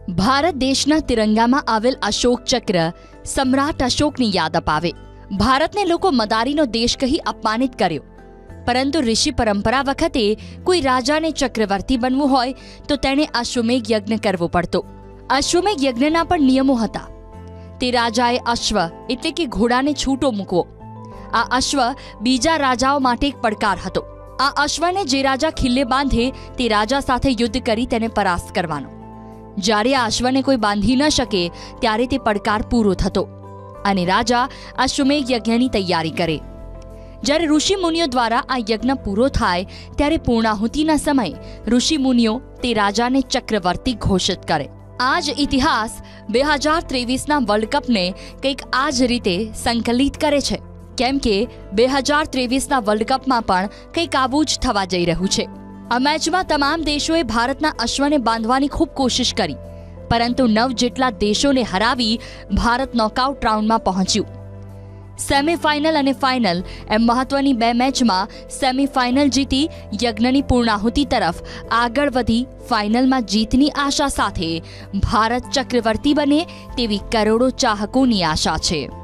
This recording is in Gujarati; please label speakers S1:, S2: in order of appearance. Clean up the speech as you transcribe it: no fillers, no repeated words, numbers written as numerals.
S1: ભારત દેશના તિરંગામાં આવેલ અશોક ચક્ર સમ્રાટ અશોકની યાદ અપાવે। ભારતને લોકો મદારીનો દેશ કહી અપમાનિત કર્યો, પરંતુ ઋષિ પરંપરા વખતે કોઈ રાજાને ચક્રવર્તી બનવું હોય તો તેણે અશ્વમેઘ યજ્ઞ કરવો પડતો। અશ્વમેઘ યજ્ઞના પણ નિયમો હતા। તે રાજાએ અશ્વ એટલે કે ઘોડાને છૂટો મૂકવો। આ અશ્વ બીજા રાજાઓ માટે એક પડકાર હતો। આ અશ્વને જે રાજા ખિલ્લે બાંધે તે રાજા સાથે યુદ્ધ કરી તેને પરાસ્ત કરવાનો। જ્યારે આ અશ્વને કોઈ બાંધી ન શકે ત્યારે તે પડકાર પૂરો થતો અને રાજા અશ્વમેઘ યજ્ઞની તૈયારી કરે। જ્યારે ઋષિમુનિઓ દ્વારા આ યજ્ઞ પૂરો થાય ત્યારે પૂર્ણાહુતિના સમયે ઋષિમુનિઓ તે રાજાને ચક્રવર્તી ઘોષિત કરે। આ જ ઇતિહાસ 2023ના વર્લ્ડ કપને કંઈક આ જ રીતે સંકલિત કરે છે, કેમ કે 2023ના વર્લ્ડ કપમાં પણ કંઈક આવું જ થવા જઈ રહ્યું છે। આ મેચમાં તમામ દેશોએ ભારતના અશ્વને બાંધવાની ખૂબ કોશિશ કરી, પરંતુ 9 જેટલા દેશોને હરાવી ભારત નોકઆઉટ રાઉન્ડમાં પહોંચ્યું। સેમીફાઇનલ અને ફાઇનલ એમ મહત્વની 2 મેચમાં સેમીફાઇનલ જીતી યજ્ઞની પૂર્ણાહુતિ તરફ આગળ વધી ફાઇનલમાં જીતની આશા સાથે ભારત ચક્રવર્તી બને તેવી કરોડો ચાહકોની આશા છે।